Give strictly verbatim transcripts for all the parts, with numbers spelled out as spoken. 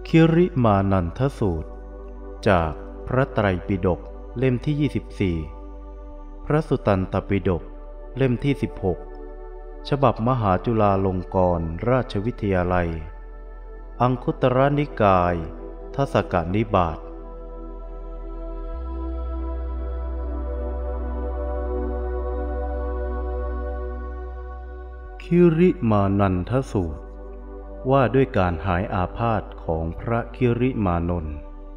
คิริมานันทสูตรจากพระไตรปิฎกเล่มที่ยี่สิบสี่พระสุตตันตปิฎกเล่มที่สิบหกฉบับมหาจุฬาลงกรณราชวิทยาลัยอังคุตรนิกายทศกนิบาตคิริมานันทสูตรว่าด้วยการหายอาพาธของพระคิริมานนท์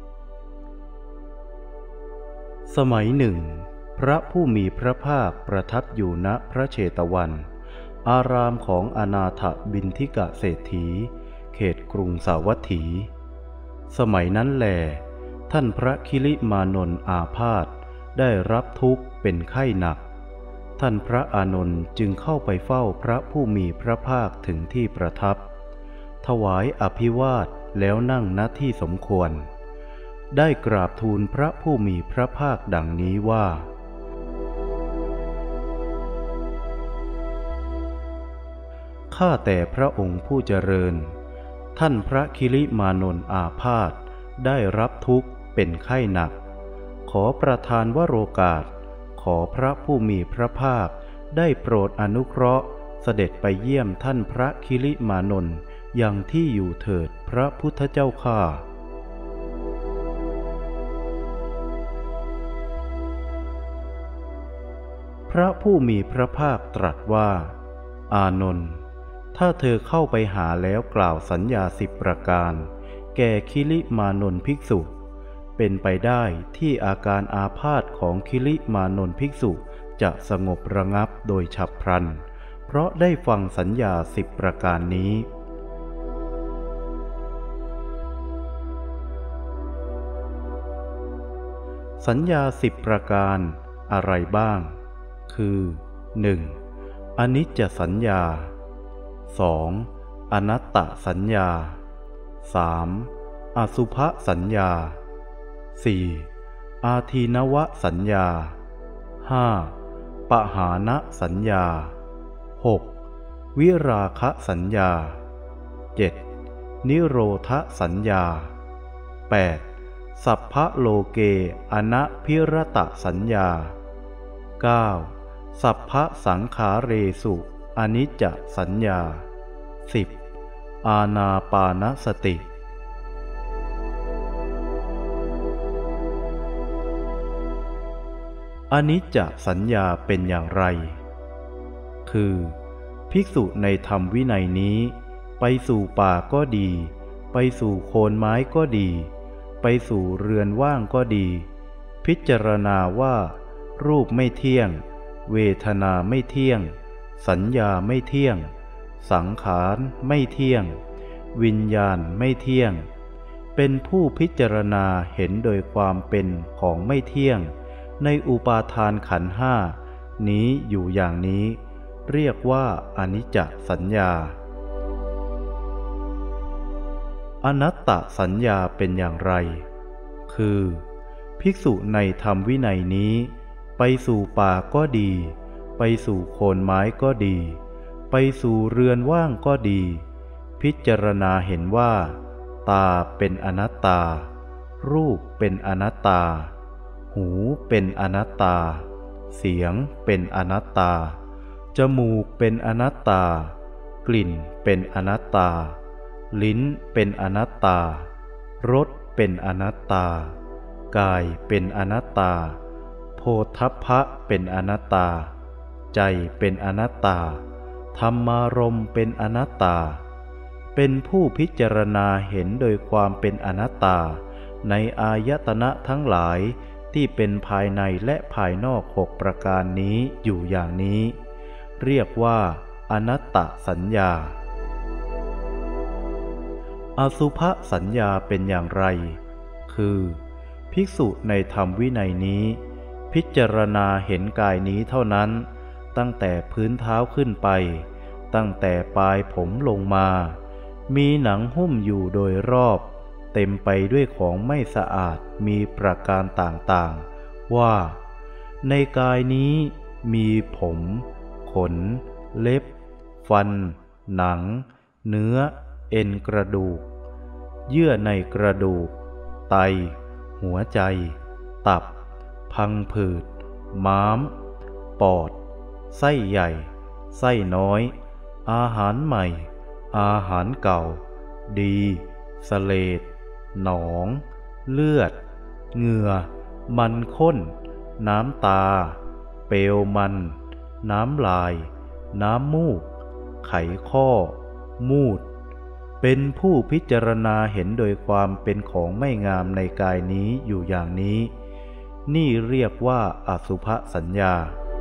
สมัยหนึ่งพระผู้มีพระภาคประทับอยู่ณพระเชตวันอารามของอนาถบิณฑิกเศรษฐีเขตกรุงสาวัตถีสมัยนั้นแลท่านพระคิริมานนท์อาพาธได้รับทุกข์เป็นไข้หนักท่านพระอานนท์จึงเข้าไปเฝ้าพระผู้มีพระภาคถึงที่ประทับถวายอภิวาทแล้วนั่งณที่สมควรได้กราบทูลพระผู้มีพระภาคดังนี้ว่าข้าแต่พระองค์ผู้เจริญท่านพระคิริมานนท์อาพาธได้รับทุกข์เป็นไข้หนักขอประทานวโรกาสขอพระผู้มีพระภาคได้โปรดอนุเคราะห์เสด็จไปเยี่ยมท่านพระคิริมานนท์ยังที่อยู่เถิดพระพุทธเจ้าข้าพระผู้มีพระภาคตรัสว่าอานนท์ถ้าเธอเข้าไปหาแล้วกล่าวสัญญาสิบประการแก่คิริมานนท์ภิกษุเป็นไปได้ที่อาการอาพาธของคิริมานนท์ภิกษุจะสงบระงับโดยฉับพลันเพราะได้ฟังสัญญาสิบประการนี้สัญญาสิบประการอะไรบ้างคือ หนึ่ง. อนิจจสัญญา สอง. อนัตตสัญญา สาม. อสุภสัญญา สี่. อาทีนวสัญญา ห้า. ปหานะสัญญา หก. วิราคะสัญญา เจ็ด. นิโรธสัญญา แปด. สัพพะโลเกอนะพิรตสัญญา เก้า. สัพพะสังขาเรสุอนิจจสัญญา สิบ. อานาปานสติอนิจจสัญญาเป็นอย่างไรคือภิกษุในธรรมวินัยนี้ไปสู่ป่าก็ดีไปสู่โคนไม้ก็ดีไปสู่เรือนว่างก็ดีพิจารณาว่ารูปไม่เที่ยงเวทนาไม่เที่ยงสัญญาไม่เที่ยงสังขารไม่เที่ยงวิญญาณไม่เที่ยงเป็นผู้พิจารณาเห็นโดยความเป็นของไม่เที่ยงในอุปาทานขันธ์ห้านี้อยู่อย่างนี้เรียกว่าอนิจจสัญญาอนัตตสัญญาเป็นอย่างไรคือภิกษุในธรรมวินัยนี้ไปสู่ป่าก็ดีไปสู่โคนไม้ก็ดีไปสู่เรือนว่างก็ดีพิจารณาเห็นว่าตาเป็นอนัตตารูปเป็นอนัตตาหูเป็นอนัตตาเสียงเป็นอนัตตาจมูกเป็นอนัตตากลิ่นเป็นอนัตตาลิ้นเป็นอนัตตารสเป็นอนัตตากายเป็นอนัตตาโผฏฐัพพะเป็นอนัตตาใจเป็นอนัตตาธรรมารมณ์เป็นอนัตตาเป็นผู้พิจารณาเห็นโดยความเป็นอนัตตาในอายตนะทั้งหลายที่เป็นภายในและภายนอกหกประการนี้อยู่อย่างนี้เรียกว่าอนัตตสัญญาอสุภสัญญาเป็นอย่างไรคือภิกษุในธรรมวินัยนี้พิจารณาเห็นกายนี้เท่านั้นตั้งแต่พื้นเท้าขึ้นไปตั้งแต่ปลายผมลงมามีหนังหุ้มอยู่โดยรอบเต็มไปด้วยของไม่สะอาดมีประการต่างๆว่าในกายนี้มีผมขนเล็บฟันหนังเนื้อเอ็นกระดูกเยื่อในกระดูกไตหัวใจตับพังผืดม้ามปอดไส้ใหญ่ไส้น้อยอาหารใหม่อาหารเก่าดีเสลดหนองเลือดเหงื่อมันข้นน้ำตาเปลวมันน้ำลายน้ำมูกไขข้อมูดเป็นผู้พิจารณาเห็นโดยความเป็นของไม่งามในกายนี้อยู่อย่างนี้นี่เรียกว่าอสุภสัญญา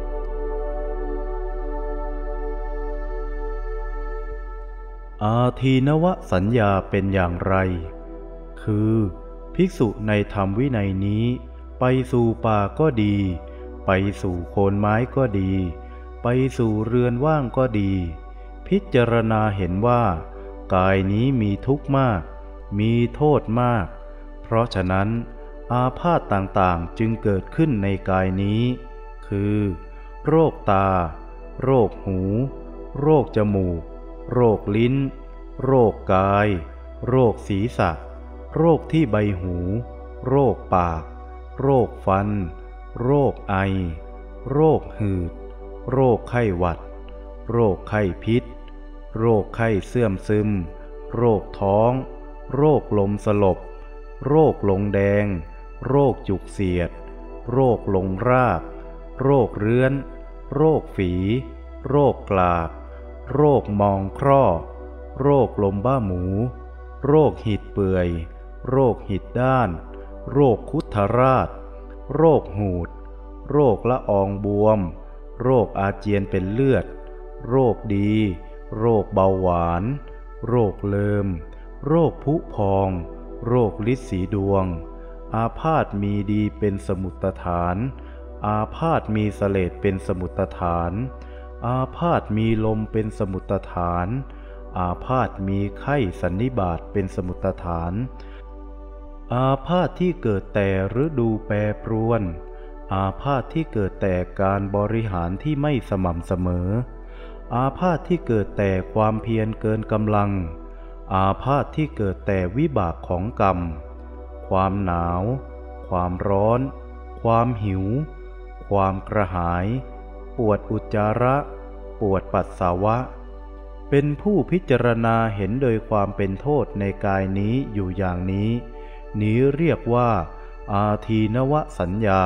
อาทีนวสัญญาเป็นอย่างไรคือภิกษุในธรรมวินัยนี้ไปสู่ป่าก็ดีไปสู่โคนไม้ก็ดีไปสู่เรือนว่างก็ดีพิจารณาเห็นว่ากายนี้มีทุกข์มากมีโทษมากเพราะฉะนั้นอาพาธต่างๆจึงเกิดขึ้นในกายนี้คือโรคตาโรคหูโรคจมูกโรคลิ้นโรคกายโรคศีรษะโรคที่ใบหูโรคปากโรคฟันโรคไอโรคหืดโรคไข้หวัดโรคไข้พิษโรคไข้เสื่อมซึมโรคท้องโรคลมสลบโรคลงแดงโรคจุกเสียดโรคลงรากโรคเรื้อนโรคฝีโรคกลากโรคมองคร่อโรคลมบ้าหมูโรคหิดเปื่อยโรคหิดด้านโรคคุถราชโรคหูดโรคละอองบวมโรคอาเจียนเป็นเลือดโรคดีโรคเบาหวานโรคเลิมโรคผุพองโรคลิดสีดวงอาพาธมีดีเป็นสมุตฐานอาพาธมีเสลดเป็นสมุตฐานอาพาธมีลมเป็นสมุตฐานอาพาธมีไข้สันนิบาตเป็นสมุตฐานอาพาธที่เกิดแต่ฤดูแปรปรวนอาพาธที่เกิดแต่การบริหารที่ไม่สม่ำเสมออาพาธที่เกิดแต่ความเพียรเกินกำลังอาพาธที่เกิดแต่วิบากของกรรมความหนาวความร้อนความหิวความกระหายปวดอุจจาระปวดปัสสาวะเป็นผู้พิจารณาเห็นโดยความเป็นโทษในกายนี้อยู่อย่างนี้นี้เรียกว่าอาทีนวสัญญา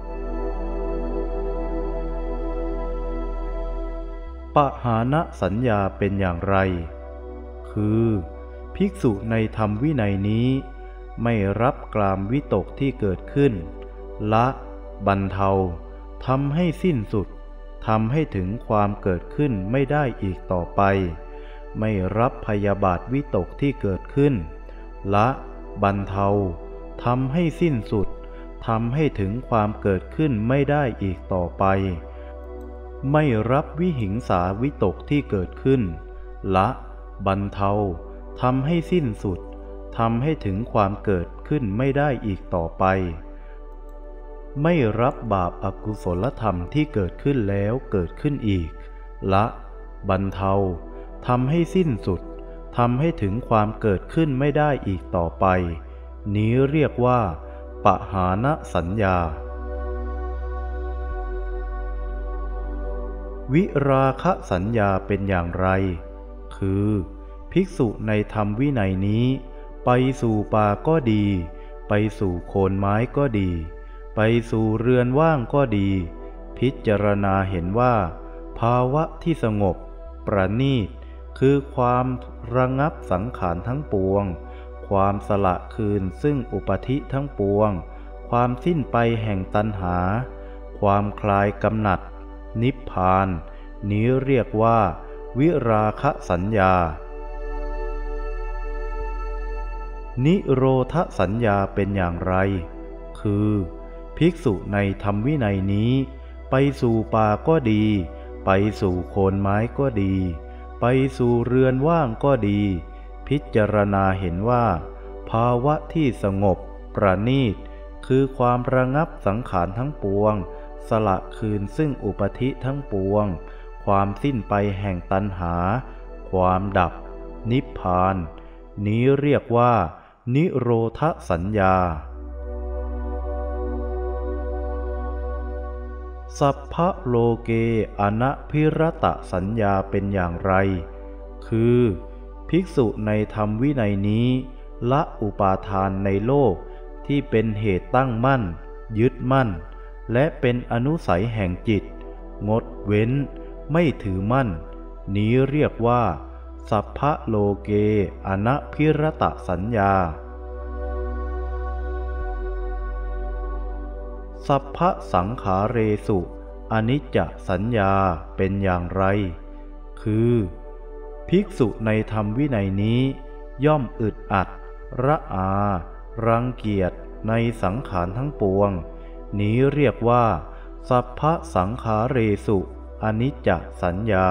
ปหานะสัญญาเป็นอย่างไรคือภิกษุในธรรมวินัยนี้ไม่รับกามวิตกที่เกิดขึ้นละบรรเทาทำให้สิ้นสุดทำให้ถึงความเกิดขึ้นไม่ได้อีกต่อไปไม่รับพยาบาทวิตกที่เกิดขึ้นละบรรเทาทำให้สิ้นสุดทำให้ถึงความเกิดขึ้นไม่ได้อีกต่อไปไม่รับวิหิงสาวิตกที่เกิดขึ้นละบรรเทาทำให้สิ้นสุดทำให้ถึงความเกิดขึ้นไม่ได้อีกต่อไปไม่รับบาปอกุศลธรรมที่เกิดขึ้นแล้วเกิดขึ้นอีกละบรรเทาทำให้สิ้นสุดทำให้ถึงความเกิดขึ้นไม่ได้อีกต่อไปนี้เรียกว่าปหานะสัญญาวิราคะสัญญาเป็นอย่างไรคือภิกษุในธรรมวินัยนี้ไปสู่ป่าก็ดีไปสู่โคนไม้ก็ดีไปสู่เรือนว่างก็ดีพิจารณาเห็นว่าภาวะที่สงบประณีตคือความระงับสังขารทั้งปวงความสละคืนซึ่งอุปธิทั้งปวงความสิ้นไปแห่งตัณหาความคลายกำหนัดนิพพานนี้เรียกว่าวิราคะสัญญานิโรธสัญญาเป็นอย่างไรคือภิกษุในธรรมวินัยนี้ไปสู่ป่าก็ดีไปสู่โคนไม้ก็ดีไปสู่เรือนว่างก็ดีพิจารณาเห็นว่าภาวะที่สงบประณีตคือความระงับสังขารทั้งปวงสละคืนซึ่งอุปธิทั้งปวงความสิ้นไปแห่งตัณหาความดับนิพพานนี้เรียกว่านิโรธสัญญาสัพพะโลเกอนะภิรตสัญญาเป็นอย่างไรคือภิกษุในธรรมวินัยนี้ละอุปาทานในโลกที่เป็นเหตุตั้งมั่นยึดมั่นและเป็นอนุสัยแห่งจิตงดเว้นไม่ถือมั่นนี้เรียกว่าสัพพะโลเกอนะภิรตสัญญาสัพพะสังขาเรสุอนิจจสัญญาเป็นอย่างไรคือภิกษุในธรรมวินัยนี้ย่อมอึดอัดระอารังเกียจในสังขารทั้งปวงนี้เรียกว่าสัพพะสังขาเรสุอนิจจสัญญา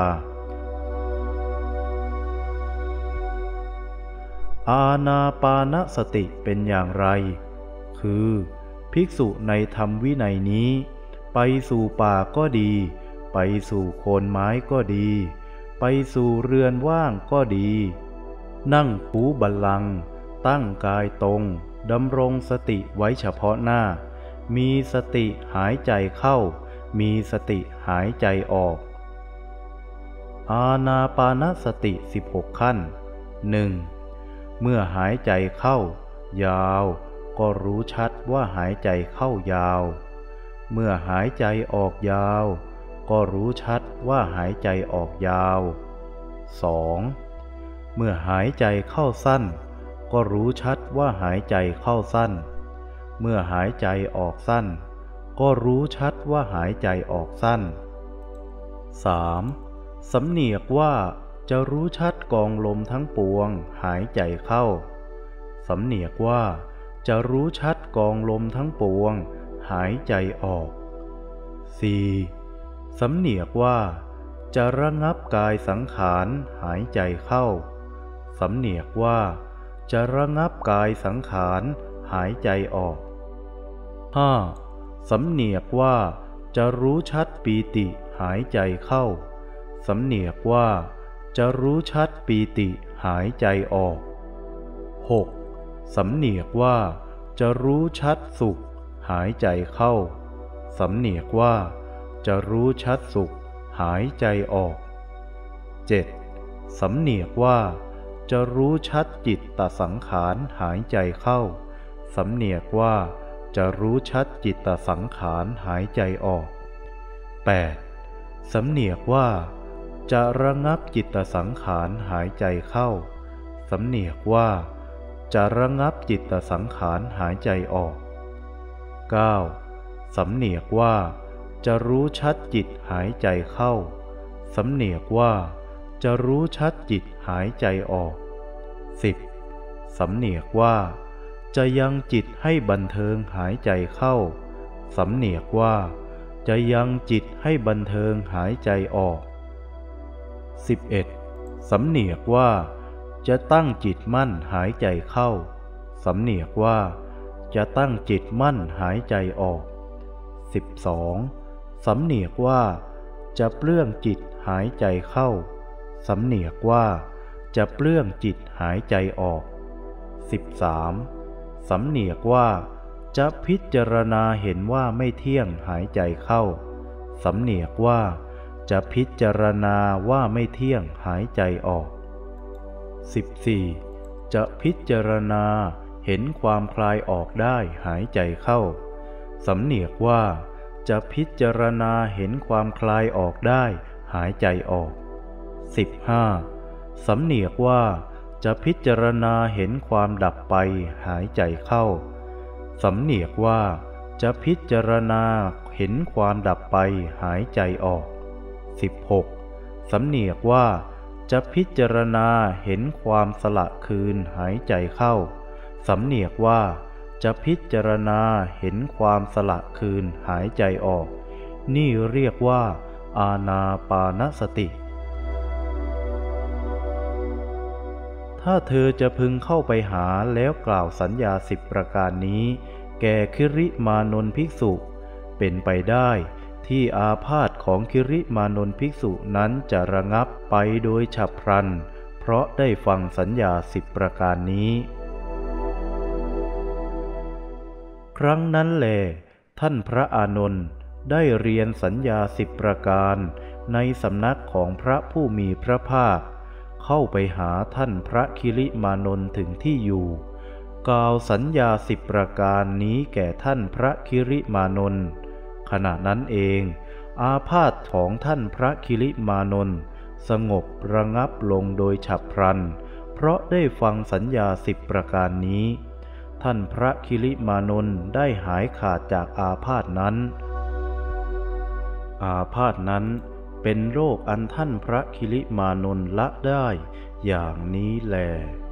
อานาปานสติเป็นอย่างไรคือภิกษุในธรรมวินัยนี้ไปสู่ป่าก็ดีไปสู่โคนไม้ก็ดีไปสู่เรือนว่างก็ดีนั่งคูบัลลังก์ตั้งกายตรงดำรงสติไว้เฉพาะหน้ามีสติหายใจเข้ามีสติหายใจออกอานาปานสติสิบหกขั้น หนึ่ง เมื่อหายใจเข้ายาวก็รู้ชัดว่าหายใจเข้ายาวเมื่อหายใจออกยาวก็รู้ชัดว่าหายใจออกยาว สอง เมื่อหายใจเข้าสั้นก็รู้ชัดว่าหายใจเข้าสั้นเมื่อหายใจออกสั้นก็รู้ชัดว่าหายใจออกสั้น สาม สำเนียกว่าจะรู้ชัดกองลมทั้งปวงหายใจเข้าสำเนียกว่าจะรู้ชัดกองลมทั้งปวงหายใจออก สี่ สำเนียกว่าจะระงับกายสังขารหายใจเข้าสำเนียกว่าจะระงับกายสังขารหายใจออก ห้า สำเนียกว่าจะรู้ชัดปีติหายใจเข้าสำเนียกว่าจะรู้ชัดปีติหายใจออก หก สำเนียกว่าจะรู้ชัดสุขหายใจเข้าสำเนียกว่าจะรู้ชัดสุขหายใจออก เจ็ด สำเนียกว่าจะรู้ชัดจิตตสังขารหายใจเข้าสำเนียกว่าจะรู้ชัดจิตตสังขารหายใจออก แปด สำเนียกว่าจะระงับจิตตสังขารหายใจเข้าสำเนียกว่าจะระงับจิตตสังขารหายใจออก เก้า สำเนียกว่าจะรู้ชัดจิตหายใจเข้าสำเนียกว่าจะรู้ชัดจิตหายใจออก สิบ สำเนียกว่าจะยังจิตให้บันเทิงหายใจเข้าสำเนียกว่าจะยังจิตให้บันเทิงหายใจออก สิบเอ็ด สำเนียกว่าจะตั้งจิตมั่นหายใจเข้าสำเนียกว่าจะตั้งจิตมั่นหายใจออก สิบสอง สำเนียกว่าจะเปลื้องจิตหายใจเข้าสำเนียกว่าจะเปลื้องจิตหายใจออก สิบสาม สำเนียกว่าจะพิจารณาเห็นว่าไม่เที่ยงหายใจเข้าสำเนียกว่าจะพิจารณาว่าไม่เที่ยงหายใจออก สิบสี่ จะพิจารณาเห็นความคลายออกได้หายใจเข้าสำเนียกว่าจะพิจารณาเห็นความคลายออกได้หายใจออก สิบห้า สำเนียกว่าจะพิจารณาเห็นความดับไปหายใจเข้าสำเนียกว่าจะพิจารณาเห็นความดับไปหายใจออก สิบหก สำเนียกว่าจะพิจารณาเห็นความสละคืนหายใจเข้าสำเนียกว่าจะพิจารณาเห็นความสละคืนหายใจออกนี่เรียกว่าอานาปานสติถ้าเธอจะพึงเข้าไปหาแล้วกล่าวสัญญาสิบประการนี้แก่คิริมานนภิกษุเป็นไปได้ที่อาพาธของคิริมานนภิกษุนั้นจะระงับไปโดยฉับพลันเพราะได้ฟังสัญญาสิบประการนี้ครั้งนั้นแลท่านพระอานนท์ได้เรียนสัญญาสิบประการในสำนักของพระผู้มีพระภาคเข้าไปหาท่านพระคิริมานนท์ถึงที่อยู่กล่าวสัญญาสิบประการนี้แก่ท่านพระคิริมานนท์ขณะนั้นเองอาพาธของท่านพระคิริมานนท์สงบระงับลงโดยฉับพลันเพราะได้ฟังสัญญาสิบประการนี้ท่านพระคิริมานนท์ได้หายขาดจากอาพาธนั้นอาพาธนั้นเป็นโรคอันท่านพระคิริมานนท์ละได้อย่างนี้แล